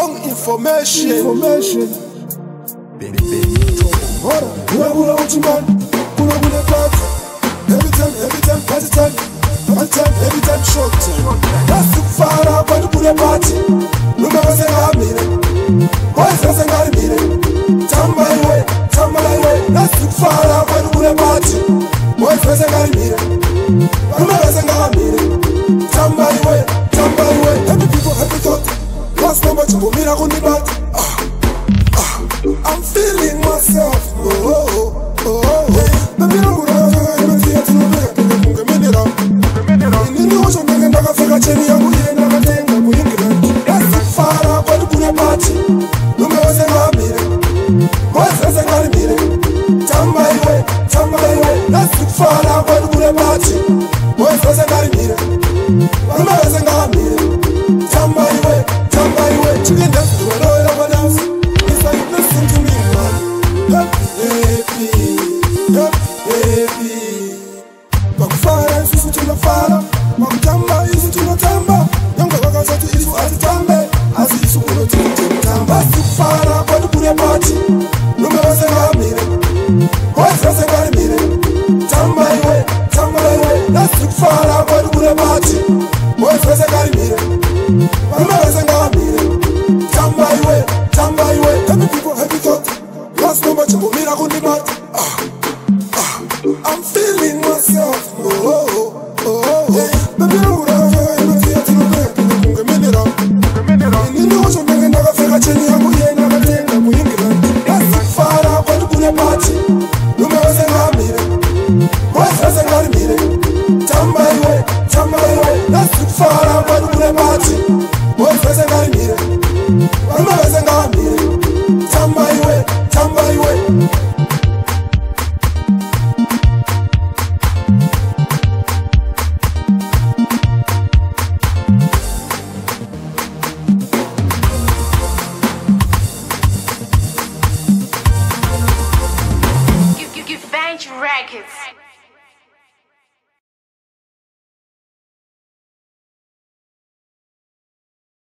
wrong information. Kuna uchiman, kuna party. Every time, party time. Every time, short time. That's too far up and kuna party. Numa wase ngamire, wase ngamire. Tamba iwe. That's too far up and kuna party. Wase ngamire, numa wase ngamire. Tamba iwe. Happy people, happy thought. Last number to mira kundi bat. I'm feeling myself. Baby, I'm gonna see it. In the ocean, I'm gonna take a cherry. I'm gonna take a look. That's the fire, but the good party. No more than a minute. What's a minute? Tamba away. That's the fire, but the good party. What's a minute? No more than a minute. Tamba away. Chicken dance to a royal of a dance. It's like listen to me, man. Happy. Bakufara isusu tunafara, makutamba isusu tunatamba. Yonga wakazatu isu azitambe, azisu ulo tunatamba. Bakufara kwa tukure party, nume wase ngamire. Wase ngamire, tamba iwe. That's bakufara kwa tukure party, wase ngamire. Nume wase ngamire, tamba iwe. Happy people, happy thought. Last number chumbo mira kundi mat. I'm feeling myself. Baby, I'm gonna see it. In the ocean, I'm gonna take a cherry. I'm gonna take a look. That's the fire, but the good party. No more than a minute. What's a minute? Tamba away. That's the fire, but the good party. What's a minute? No more than a minute. Tamba away. Records.